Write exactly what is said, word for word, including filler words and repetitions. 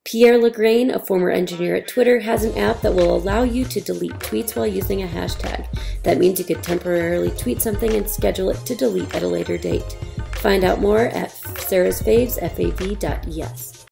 Pierre Lagraine, a former engineer at Twitter, has an app that will allow you to delete tweets while using a hashtag. That means you could temporarily tweet something and schedule it to delete at a later date. Find out more at sarahsfaves, F A V dot E S.